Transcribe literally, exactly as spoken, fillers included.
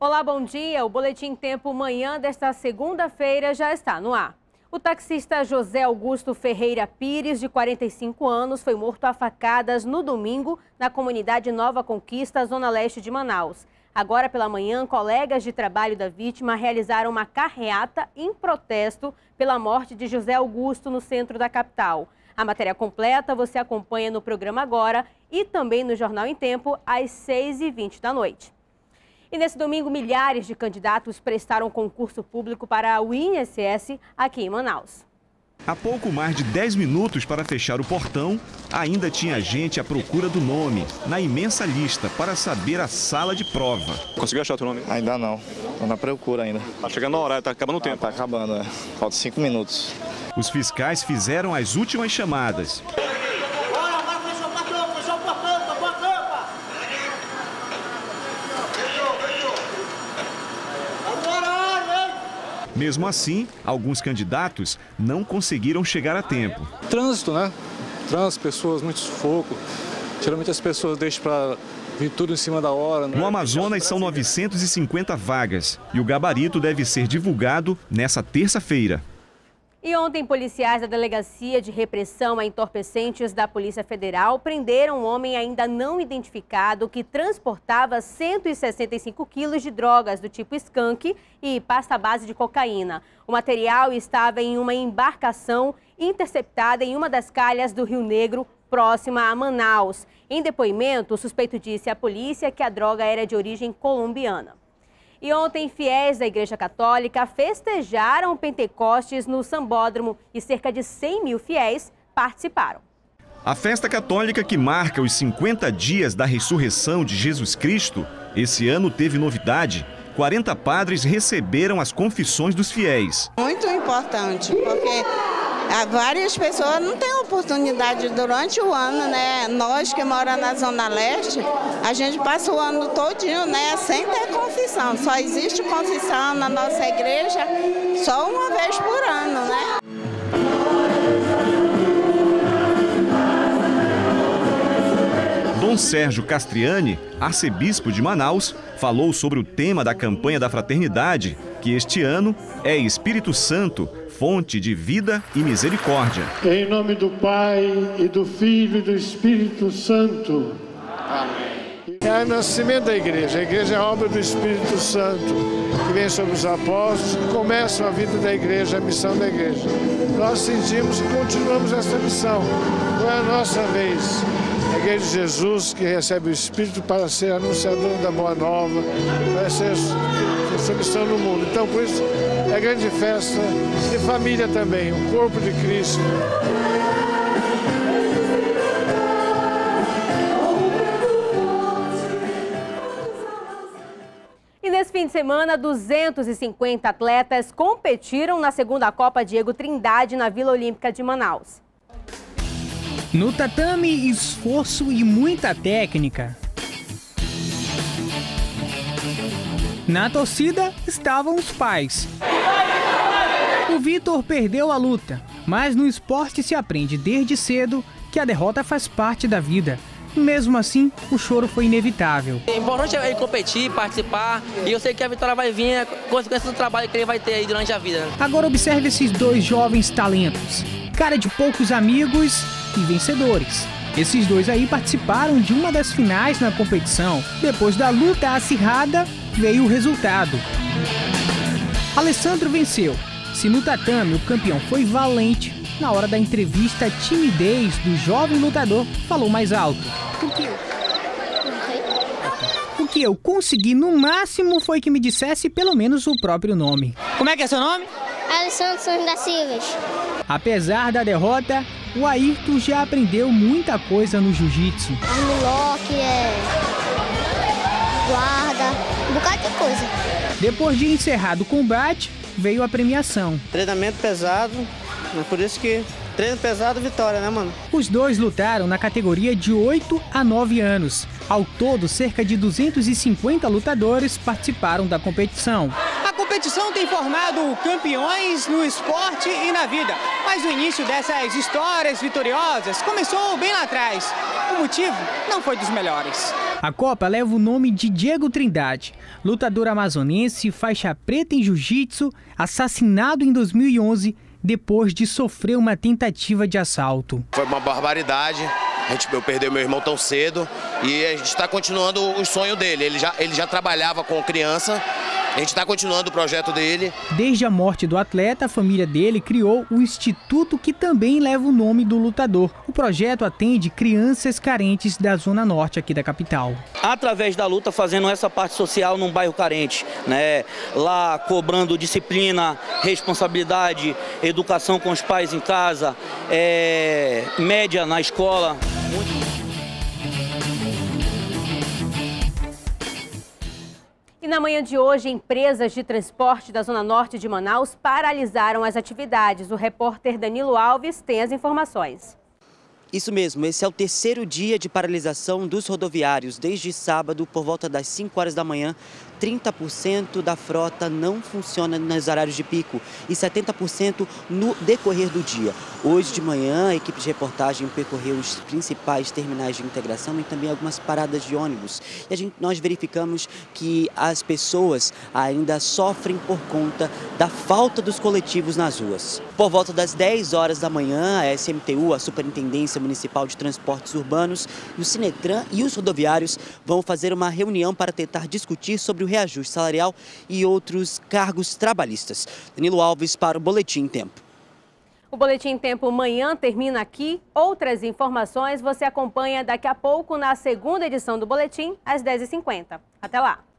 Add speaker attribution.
Speaker 1: Olá, bom dia. O Boletim Tempo Manhã desta segunda-feira já está no ar. O taxista José Augusto Ferreira Pires, de quarenta e cinco anos, foi morto a facadas no domingo na comunidade Nova Conquista, zona leste de Manaus. Agora pela manhã, colegas de trabalho da vítima realizaram uma carreata em protesto pela morte de José Augusto no centro da capital. A matéria completa você acompanha no programa agora e também no Jornal em Tempo, às seis e vinte da noite. E nesse domingo, milhares de candidatos prestaram concurso público para o I N S S aqui em Manaus.
Speaker 2: Há pouco mais de dez minutos para fechar o portão, ainda tinha gente à procura do nome, na imensa lista, para saber a sala de prova.
Speaker 3: Conseguiu achar o teu nome?
Speaker 4: Ainda não, estou na procura ainda.
Speaker 3: Tá chegando a hora, tá acabando o tempo.
Speaker 4: Tá acabando, é. Falta cinco minutos.
Speaker 2: Os fiscais fizeram as últimas chamadas. Mesmo assim, alguns candidatos não conseguiram chegar a tempo.
Speaker 5: Trânsito, né? Trânsito, pessoas, muito sufoco. Geralmente as pessoas deixam para vir tudo em cima da hora. Né?
Speaker 2: No Amazonas são novecentas e cinquenta vagas e o gabarito deve ser divulgado nessa terça-feira.
Speaker 1: E ontem, policiais da Delegacia de Repressão a Entorpecentes da Polícia Federal prenderam um homem ainda não identificado que transportava cento e sessenta e cinco quilos de drogas do tipo skunk e pasta base de cocaína. O material estava em uma embarcação interceptada em uma das calhas do Rio Negro, próxima a Manaus. Em depoimento, o suspeito disse à polícia que a droga era de origem colombiana. E ontem, fiéis da Igreja Católica festejaram o Pentecostes no Sambódromo e cerca de cem mil fiéis participaram.
Speaker 2: A festa católica que marca os cinquenta dias da ressurreição de Jesus Cristo, esse ano teve novidade. quarenta padres receberam as confissões dos fiéis.
Speaker 6: Muito importante, porque várias pessoas não têm oportunidade durante o ano, né? Nós que moramos na Zona Leste, a gente passa o ano todinho, né, sem ter confissão. Só existe confissão na nossa igreja só uma vez por ano, né?
Speaker 2: Dom Sérgio Castriani, arcebispo de Manaus, falou sobre o tema da campanha da fraternidade, que este ano é Espírito Santo, fonte de vida e misericórdia.
Speaker 7: Em nome do Pai, e do Filho e do Espírito Santo. Amém. É o nascimento da igreja. A igreja é a obra do Espírito Santo, que vem sobre os apóstolos, que começam a vida da igreja, a missão da igreja. Nós sentimos e continuamos essa missão. Não é a nossa vez. A igreja de Jesus, que recebe o Espírito para ser anunciador da Boa Nova, para ser essa missão no mundo. Então, por isso, é grande festa de família também, o corpo de Cristo.
Speaker 1: E nesse fim de semana, duzentos e cinquenta atletas competiram na segunda Copa Diego Trindade na Vila Olímpica de Manaus.
Speaker 8: No tatame, esforço e muita técnica. Na torcida estavam os pais. O Vitor perdeu a luta, mas no esporte se aprende desde cedo que a derrota faz parte da vida. Mesmo assim, o choro foi inevitável.
Speaker 9: O importante é ele competir, participar, e eu sei que a vitória vai vir, é consequência do trabalho que ele vai ter aí durante a vida.
Speaker 8: Agora observe esses dois jovens talentos. Cara de poucos amigos e vencedores. Esses dois aí participaram de uma das finais na competição. Depois da luta acirrada, veio o resultado. Alessandro venceu. Se no tatame o campeão foi valente, na hora da entrevista a timidez do jovem lutador falou mais alto. O que eu... O que eu consegui no máximo foi que me dissesse pelo menos o próprio nome.
Speaker 10: Como é que é seu nome?
Speaker 11: Alessandro Santos da Silva.
Speaker 8: Apesar da derrota, o Ayrton já aprendeu muita coisa no jiu-jitsu.
Speaker 11: Armlock, é... guarda, um bocado de coisa.
Speaker 8: Depois de encerrado o combate, veio a premiação.
Speaker 10: Treinamento pesado, é por isso que treino pesado, vitória, né, mano?
Speaker 8: Os dois lutaram na categoria de oito a nove anos. Ao todo, cerca de duzentos e cinquenta lutadores participaram da competição.
Speaker 10: A
Speaker 12: competição tem formado campeões no esporte e na vida, mas o início dessas histórias vitoriosas começou bem lá atrás. O motivo não foi dos melhores.
Speaker 8: A Copa leva o nome de Diego Trindade, lutador amazonense, faixa preta em jiu-jitsu, assassinado em dois mil e onze depois de sofrer uma tentativa de assalto.
Speaker 13: Foi uma barbaridade. A gente, eu perdi meu irmão tão cedo e a gente está continuando o sonho dele. Ele já, ele já trabalhava com criança, a gente está continuando o projeto dele.
Speaker 8: Desde a morte do atleta, a família dele criou o instituto que também leva o nome do lutador. O projeto atende crianças carentes da zona norte aqui da capital.
Speaker 14: Através da luta, fazendo essa parte social num bairro carente, né? Lá cobrando disciplina, responsabilidade, educação com os pais em casa, é, média na escola.
Speaker 1: E na manhã de hoje, empresas de transporte da Zona Norte de Manaus paralisaram as atividades. O repórter Danilo Alves tem as informações.
Speaker 15: Isso mesmo, esse é o terceiro dia de paralisação dos rodoviários. Desde sábado, por volta das cinco horas da manhã, trinta por cento da frota não funciona nos horários de pico e setenta por cento no decorrer do dia. Hoje de manhã, a equipe de reportagem percorreu os principais terminais de integração e também algumas paradas de ônibus. E a gente, nós verificamos que as pessoas ainda sofrem por conta da falta dos coletivos nas ruas. Por volta das dez horas da manhã, a S M T U, a Superintendência Municipal de Transportes Urbanos, e o Sinetran e os rodoviários vão fazer uma reunião para tentar discutir sobre o reajuste salarial e outros cargos trabalhistas. Danilo Alves para o Boletim em Tempo.
Speaker 1: O Boletim em Tempo Manhã termina aqui. Outras informações você acompanha daqui a pouco na segunda edição do Boletim, às dez e cinquenta. Até lá!